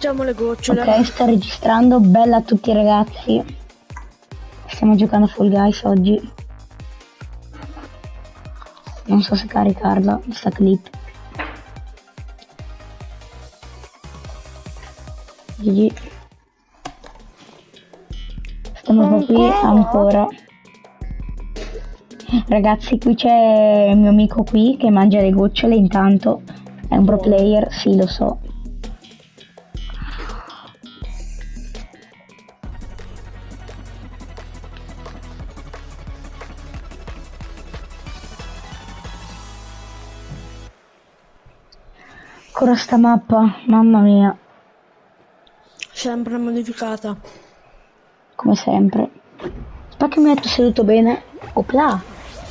mangiamo le gocciole. Ok, sto registrando. Bella a tutti ragazzi. Stiamo giocando a Fall Guys oggi. Non so se caricarla, questa clip. GG. Stiamo qui ancora. Ragazzi, qui c'è il mio amico qui che mangia le gocciole intanto. È un pro player, sì lo so. Ancora sta mappa, mamma mia. Sempre modificata. Come sempre. Aspetta che mi metto seduto bene. Opla.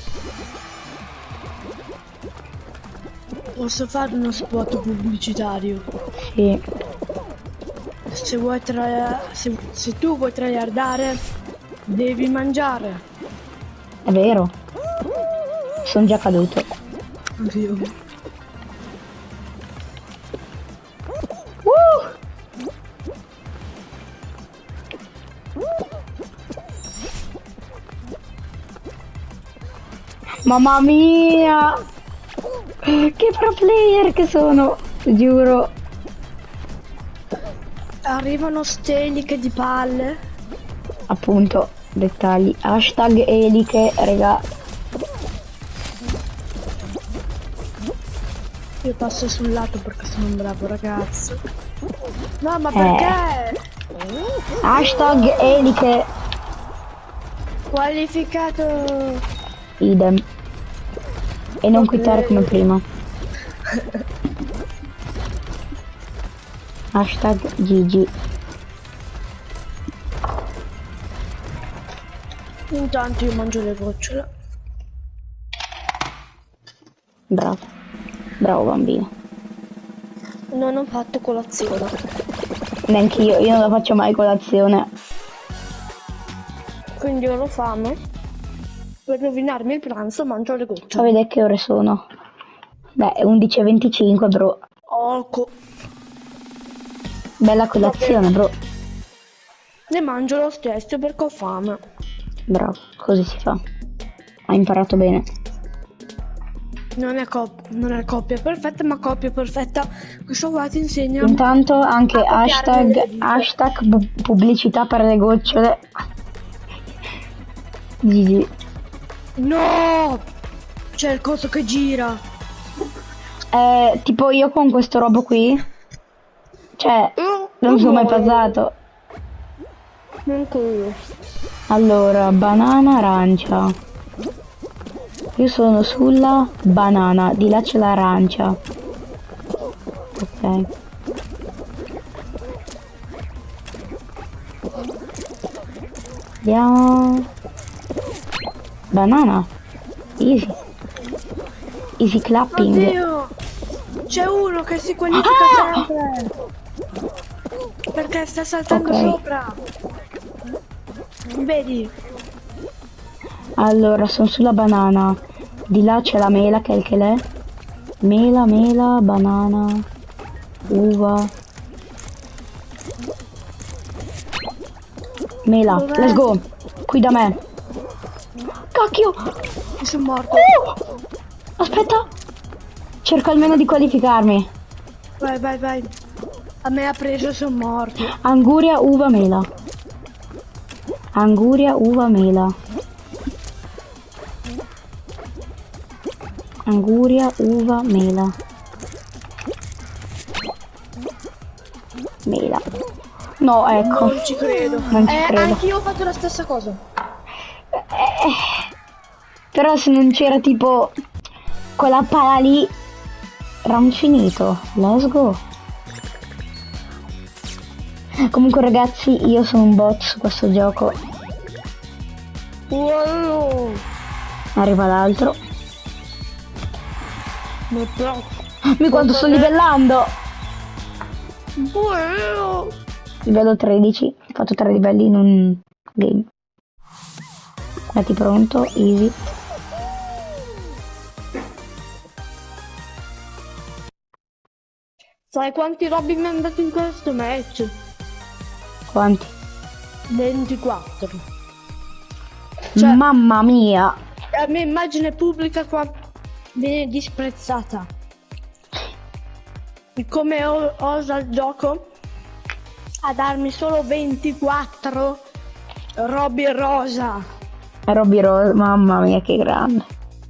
Posso fare uno spot pubblicitario? Sì. Se vuoi se tu vuoi tryhardare, devi mangiare. È vero. Sono già caduto. Oddio. Mamma mia! Che pro player che sono, giuro. Arrivano steliche di palle. Appunto, dettagli. Hashtag eliche, raga. Io passo sul lato perché sono un bravo ragazzo. No, ma perché? Hashtag eliche. Qualificato. Idem. E non quittare come prima. Hashtag GG. Intanto io mangio le gocciole. Bravo. Bravo bambino. Non ho fatto colazione. Neanch'io, io non la faccio mai colazione. Quindi io ho fame. Per rovinarmi il pranzo mangio le Fa gocciole. vedere che ore sono. Beh, è 11:25, bro. Bella colazione, bro. Ne mangio lo stesso perché ho fame. Bravo, così si fa. Hai imparato bene. Non è coppia perfetta, ma coppia perfetta. Questo qua ti insegna. Intanto anche a copiare le dita. hashtag pubblicità per le gocciole. GG. No! C'è il coso che gira. Tipo io con questo robo qui. Cioè, non sono mai passato. Neanche io. Allora, banana arancia. Io sono sulla banana, di là c'è l'arancia. Ok. Andiamo. Banana. Easy. Easy clapping. Oddio! C'è uno che si qualifica sempre. Perché sta saltando sopra. Vedi? Allora, sono sulla banana. Di là c'è la mela che è il che l'è. Mela, banana, uva. Mela, let's go. Qui da me. Cacchio! Mi sono morto. Aspetta. Cerco almeno di qualificarmi. Vai. A me ha preso, sono morto. Anguria, uva, mela. Anguria, uva, mela. Anguria, uva, mela. Mela. No, ecco. Non ci credo. Non ci credo. Anch'io ho fatto la stessa cosa. Però se non c'era tipo quella pala lì, round finito. Let's go. Comunque ragazzi, io sono un bot su questo gioco. Wow. Arriva l'altro. Mi quanto sto livellando. Wow. Livello 13. Ho fatto 3 livelli in un game. Metti pronto, easy. Sai quanti robbi mi hanno dato in questo match? Quanti? 24. Cioè, Mamma mia. la mia immagine pubblica qua viene disprezzata. Come osa il gioco a darmi solo 24 robbi rosa. Robby Rose, mamma mia che grande.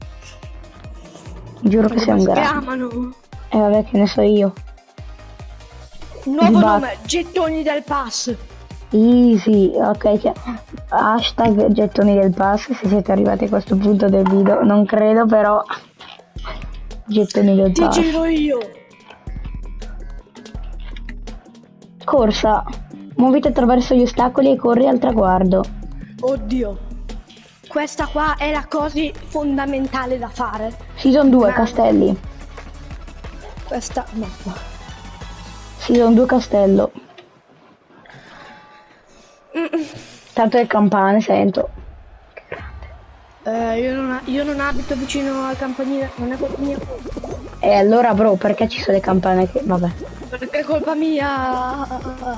Giuro che sei un Si grande. chiamano? E vabbè che ne so io. Nuovo Il nome, gettoni del pass. Easy, ok, hashtag gettoni del pass se siete arrivati a questo punto del video, non credo però. Gettoni del Ti pass. giro io. Corsa, muoviti attraverso gli ostacoli e corri al traguardo. Oddio. Questa qua è la cosa fondamentale da fare. Season 2 Ma- castelli. Questa no. Season 2 castello. Tanto le campane sento. Io non abito vicino al campanile, non è colpa mia. E allora bro, perché ci sono le campane che... vabbè. Perché è colpa mia.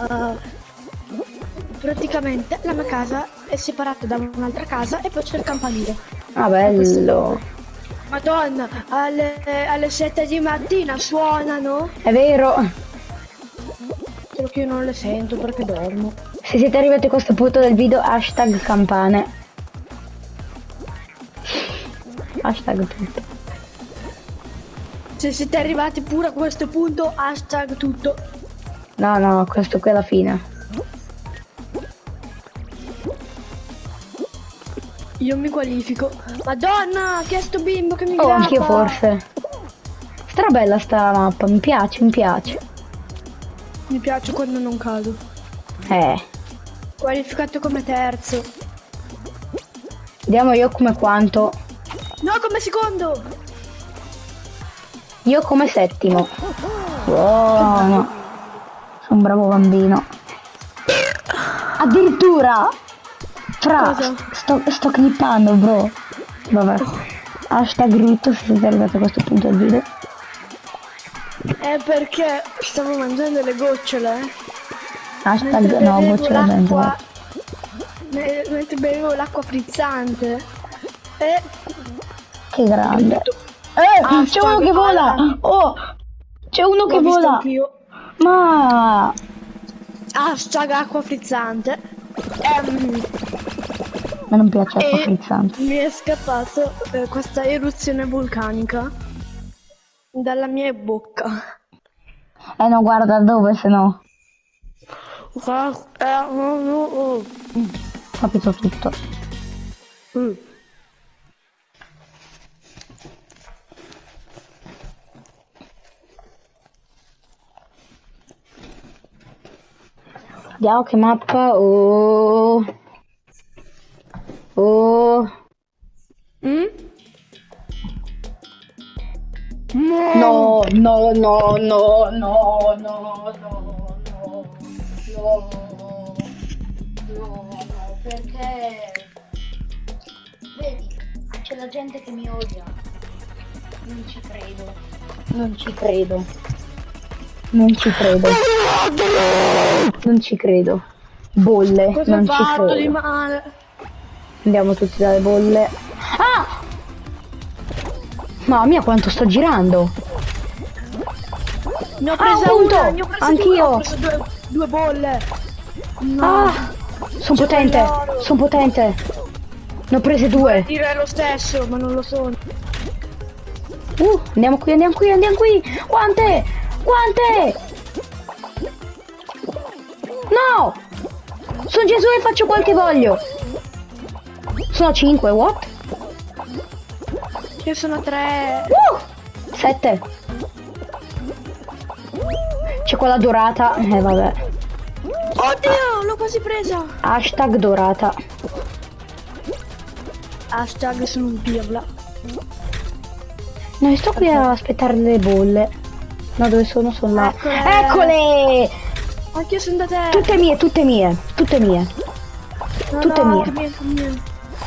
Praticamente la mia casa è separata da un'altra casa e poi c'è il campanile. Ah bello. Madonna, alle 7 di mattina suonano. È vero. Solo che io non le sento perché dormo. Se siete arrivati a questo punto del video, hashtag campane. Hashtag tutto. Se siete arrivati pure a questo punto, hashtag tutto. No, questo qui è la fine. Io mi qualifico. Madonna, che è sto bimbo che mi Oh, grappa. anch'io forse. Strabella sta mappa, mi piace, mi piace. Mi piace quando non cado. Qualificato come terzo. Vediamo io come quanto. No, come secondo. Io come settimo. Buono. Sono un bravo bambino. Addirittura. Fra, Cosa? sto clippando, bro. Vabbè. Hashtag rutto se siete arrivati a questo punto del video. È perché stavo mangiando le gocciole. Hashtag Mentre no, bevevo goccia la l'acqua. benzola. Mentre bevevo l'acqua frizzante. E Che grande. Ah, C'è uno che vola. Oh, c'è uno che l'ho visto vola. anch'io. Ma Hashtag acqua frizzante. a me non piace acqua E frizzante. mi è scappato questa eruzione vulcanica dalla mia bocca. No, guarda dove se no. Capito tutto. Vediamo che mappa. Oh. No, perché vedi, c'è la gente che mi odia. Non ci credo. Non ci credo. Bolle, Cosa ho non ci fatto di credo. male? Andiamo tutti dalle bolle. Ah! Mamma mia quanto sto girando. Ne ho presa un punto! una, ne ho presa Anch'io! Ho preso due bolle. No. Ah! Sono potente! Sono potente! Ne ho prese due! Dire lo stesso, ma non lo sono. Andiamo qui! Quante? No! Sono Gesù e faccio quel che voglio! Sono 5, what? Io sono 3. 7. C'è quella dorata. Vabbè. Oddio, l'ho quasi presa. Hashtag dorata. Hashtag sono un pirla. No, io sto qui a aspettare le bolle. No, dove sono? Sono là. Eccole. Eccole! Anch'io sono da te. Tutte mie. Tutte mie. No, tutte no, mie. anche mie.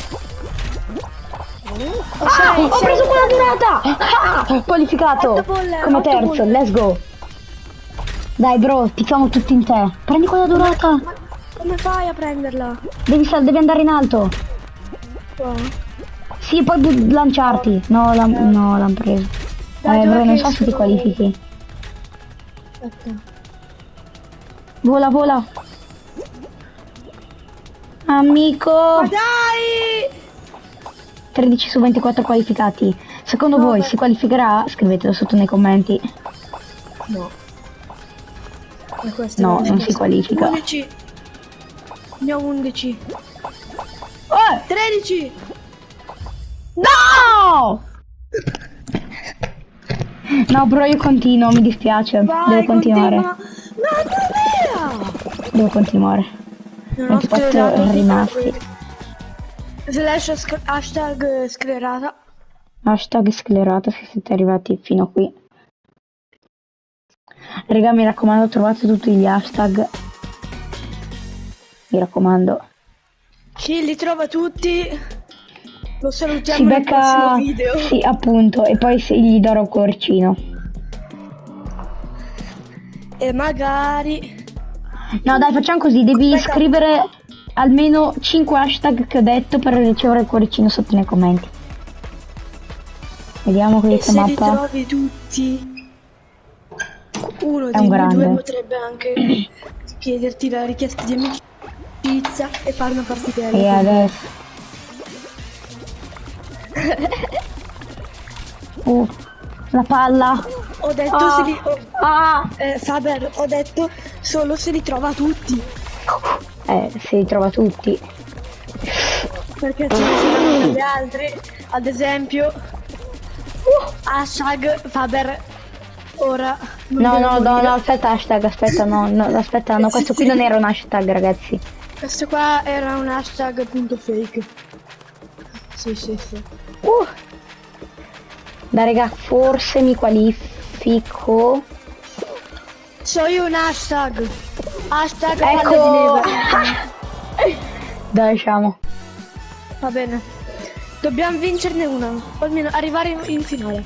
Ho preso quella dorata! Qualificato! Otto bolle, Come otto terzo, bolle. let's go! Dai bro, picchiamo tutti in te. Prendi quella dorata. Ma come fai a prenderla? Devi andare in alto. Qua. Sì, e poi lanciarti. No, l'hanno preso. Dai, Bro, dov'è non che so se ti sono? qualifichi. Aspetta. Vola, vola. Amico. Ma dai! 13 su 24 qualificati. Secondo No, voi beh. si qualificherà? Scrivetelo sotto nei commenti. No. E questo No, è non si qualifica. 11. Ne ho 11. 13. No! No, però io continuo, mi dispiace. Devo Vai, continuare. continua. Mamma mia! Devo continuare. Non ho 24 sclerato rimasti. Hashtag sclerata. Hashtag sclerata se siete arrivati fino a qui. Raga, mi raccomando, trovate tutti gli hashtag. Mi raccomando. Chi li trova tutti lo Si salutiamo nel prossimo becca... video. Sì, appunto. E poi gli darò un cuoricino. E magari... No, dai, facciamo così. Devi Aspetta. scrivere almeno 5 hashtag che ho detto per ricevere il cuoricino sotto nei commenti. Vediamo E questa se li mappa. trovi tutti, uno È un di noi due grande. potrebbe anche chiederti la richiesta di amicizia e fare una partita. E adesso. La palla. Ho detto Ah. se li... Ah. Faber, ho detto solo se li trova tutti. Si ritrova tutti. Perché ce ne sono degli altri. Ad esempio... hashtag Faber. Ora... non No, devo no, no, morire. no, aspetta, hashtag, aspetta, no, aspetta, no, questo qui non era un hashtag, ragazzi. Questo qua era un hashtag punto fake. Sì, sì, sì. Dai, raga, forse mi qualifico. So io un hashtag. Hashtag Ecco. palla di neve. Dai, usciamo. Va bene. Dobbiamo vincerne una. O almeno arrivare in finale.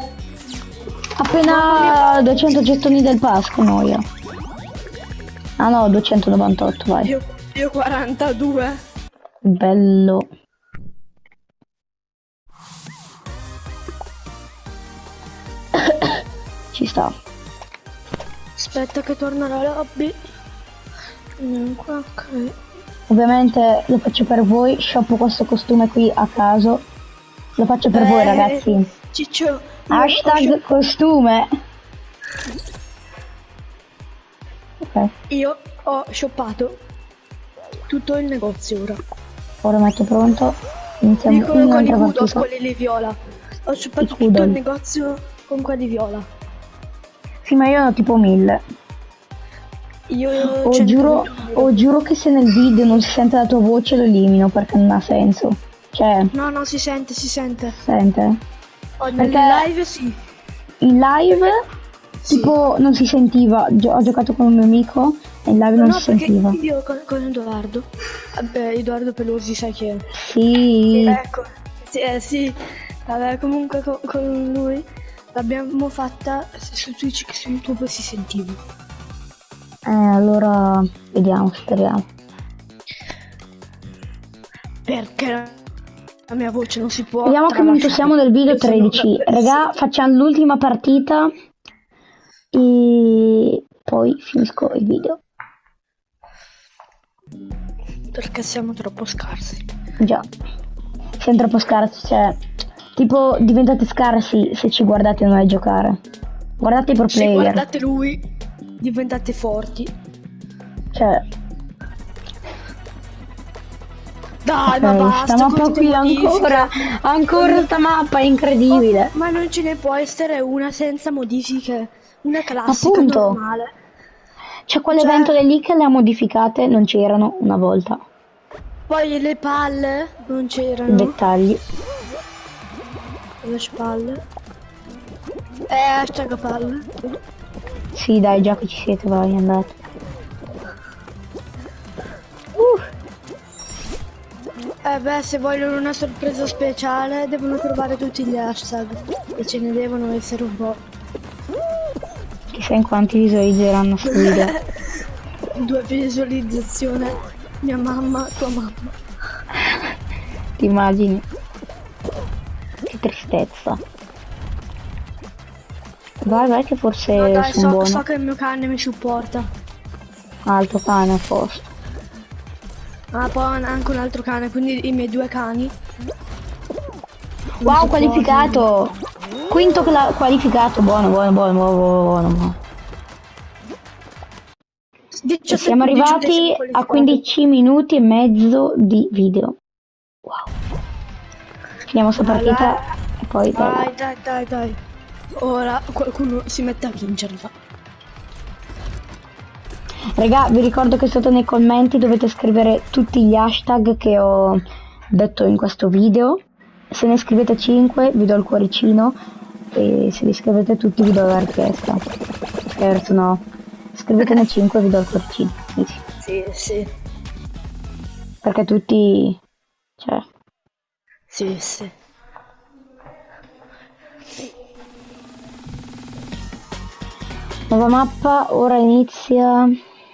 Appena 200 gettoni del pass, che noia. Ah no, 298, vai. Io 42. Bello. Ci sta. Aspetta che torna la lobby. Qua, ok. Ovviamente lo faccio per voi, shoppo questo costume qui a caso. Lo faccio per voi, ragazzi. Ciccio. Hashtag costume. Ok, Io ho shoppato tutto il negozio ora. ora metto pronto. Iniziamo Dico con i un'altra kudos, partita. quelli lì viola. Ho shoppato I tutto Kudol. il negozio con quelli viola. Sì, ma io ne ho tipo 1000. Io Giuro che se nel video non si sente la tua voce lo elimino perché non ha senso. Cioè, No, si sente, si sente. sente? Oh, nel Perché live sì. in live Sì. tipo non si sentiva. Ho giocato con un mio amico e in live non No, si perché sentiva. io con Edoardo. Vabbè, Edoardo Pelosi, sai chi è? Sì. Ecco. Sì, sì. Vabbè, comunque con lui l'abbiamo fatta su Twitch che su YouTube si sentiva. Allora vediamo, speriamo. Perché la mia voce non si può. Vediamo che minuto siamo nel video 13. Raga, facciamo l'ultima partita e poi finisco il video. Perché siamo troppo scarsi. Già, siamo troppo scarsi, cioè, tipo diventate scarsi se ci guardate noi a giocare. Guardate i pro Se player. guardate lui, diventate forti. Cioè, Dai, ma basta. sta mappa con qui tutte modifiche. ancora sta mappa, è incredibile. Ma non ce ne può essere una senza modifiche. Una classica Appunto. normale. C'è quell'evento lì che le ha modificate, non c'erano una volta. Poi le palle non c'erano. Dettagli. Le spalle. Hashtag palle. Sì, dai, già che ci siete, vai, andate. Beh, se vogliono una sorpresa speciale devono trovare tutti gli hashtag. E ce ne devono essere un po'. Che Sai in quanti visualizzeranno sto video? 2 visualizzazioni. Mia mamma, tua mamma. Ti immagini? Che tristezza. Vai che forse No, dai, sono buono. so che il mio cane mi supporta. Ah, il tuo cane a posto. Ah, poi anche un altro cane, quindi i miei 2 cani. Wow, qualificato! Quinto qualificato, buono. E siamo arrivati a 15 minuti e mezzo di video. Wow. Finiamo sta partita e poi Dai. Ora qualcuno si mette a vincerla. Raga, vi ricordo che sotto nei commenti dovete scrivere tutti gli hashtag che ho detto in questo video. Se ne scrivete 5 vi do il cuoricino, e se li scrivete tutti vi do la richiesta. Scherzo, no. Scrivetene 5 e vi do il cuoricino. Sì. Perché tutti... cioè... Sì. Nuova mappa, ora inizia...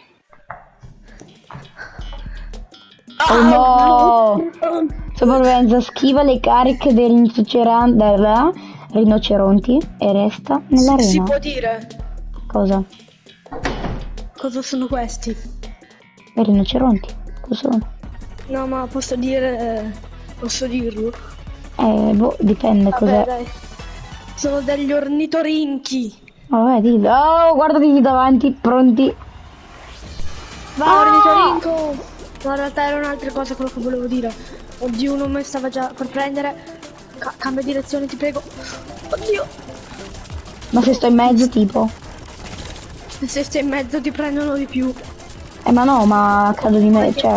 Oh no! Sopravvivenza, schiva le cariche dei rinoceronti e resta nell'arena. Si può dire? Cosa? Cosa sono questi? I rinoceronti? Cosa sono? No, ma posso dire... posso dirlo? Boh, dipende cos'è. Dai. Sono degli ornitorinchi. Vabbè, dillo. Oh, guardati lì davanti, pronti. Va, ornitorinco! No, in realtà era un'altra cosa quello che volevo dire. Oddio, uno mi stava già per prendere. Cambia direzione, ti prego. Oddio. Ma se sto in mezzo, tipo? Se stai in mezzo ti prendono di più. Ma no, ma cado di me, cioè.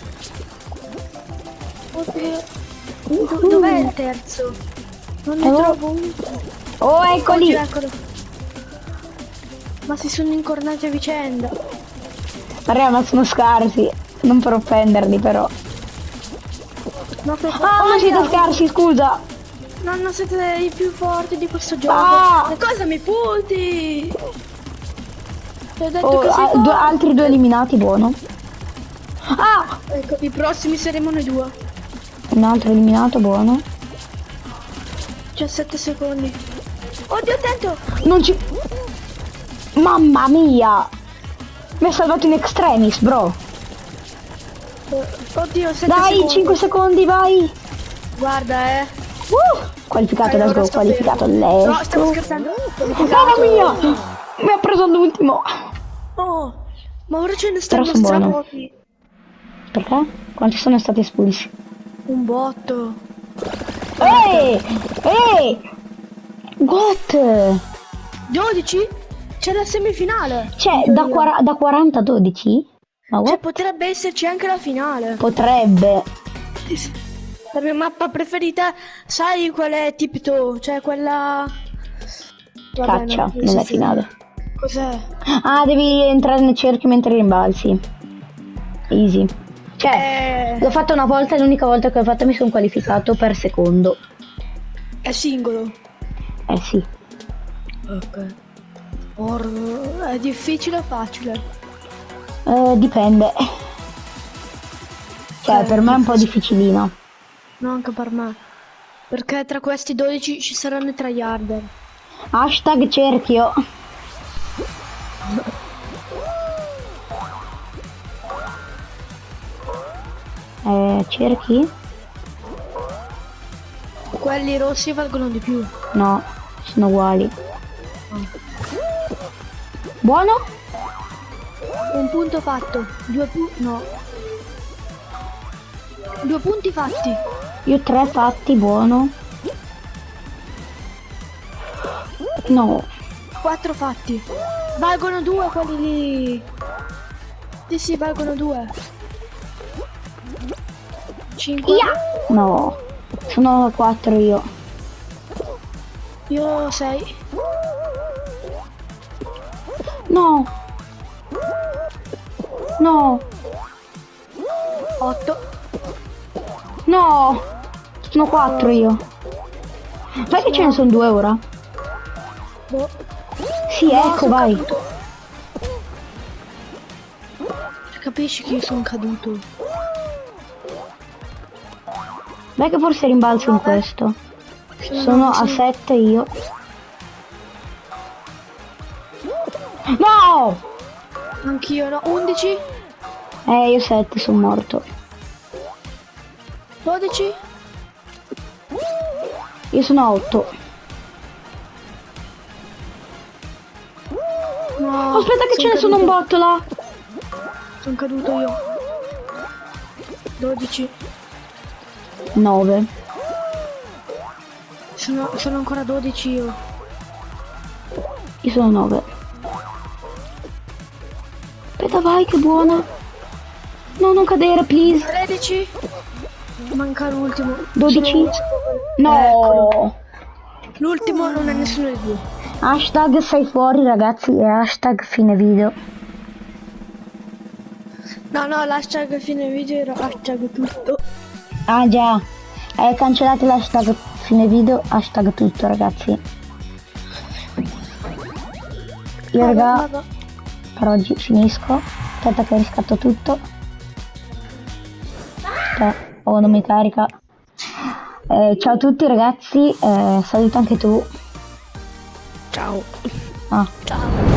Oddio. Dov'è il terzo? Non ne trovo uno. Oh, eccoli! Eccolo. Ma si sono incornati a vicenda. Raga, ma sono scarsi. Non per offenderli, però. Ma non siete scarsi, scusa! Non siete i più forti di questo gioco. Cosa mi punti? Ti ho detto che sei forte. Altri 2 eliminati, buono. Ecco, i prossimi saremo noi 2. Un altro eliminato, buono. 17 secondi. Oddio, attento! Non ci... Mamma mia! Mi ha salvato in extremis, bro. Oddio, 7 Dai, secondi. 5 secondi, vai! Guarda, Qualificato, let's go, qualificato, let's go. No, stavo scherzando. Mamma mia! Mi ha preso all'ultimo. Oh, ma ora ce ne stanno Però sono buono. pochi. Perché? Quanti sono stati espulsi? Un botto. What? 12? C'è la semifinale. Cioè, da 40 a 12? Ma Cioè, potrebbe esserci anche la finale. Potrebbe. La mia mappa preferita, sai qual è Tiptoe? Cioè quella... Caccia, nella finale. Cos'è? Ah, devi entrare nel cerchio mentre rimbalzi. Easy. Cioè, l'ho fatto una volta e l'unica volta che l'ho fatta mi sono qualificato per secondo. È singolo? Sì. Ok. È difficile o facile? Dipende. Cioè, per me è un po' difficilino. No, anche per me. Perché tra questi 12 ci saranno i tryharder. Hashtag cerchio. Cerchi? Quelli rossi valgono di più. No, sono uguali. Buono? Un punto fatto. 2 punti. No. 2 punti fatti. Io 3 fatti, buono. No. 4 fatti. Valgono 2 quelli lì. Sì, valgono 2. 5. No. Sono 4 io. Io 6. No. No. 8. No. Sono 4 io. Sai che ce ne sono 2 ora? Boh. Sì, No, ecco, sono vai. caduto. Capisci che io sono caduto? Beh, che forse rimbalzo in questo. Sono a 7 io. No! Anch'io, no. 11? Io 7 sono morto. 12? Io sono a 8. No. Aspetta che ce ne sono un botto là. Sono caduto io. 12. 9. Sono ancora 12 io. Io sono 9. Aspetta, vai, che buona. No, non cadere, please. 13. Manca l'ultimo. 12. No. Eccolo. L'ultimo non è nessuno dei due. Hashtag sei fuori, ragazzi, e hashtag fine video. No, l'hashtag fine video era hashtag tutto. Ah già, cancellate l'hashtag fine video, hashtag tutto, ragazzi. Io raga, per oggi finisco. Aspetta che riscatto tutto. Oh, non mi carica. Ciao a tutti ragazzi, saluta anche tu. Ciao. Ah. Ciao.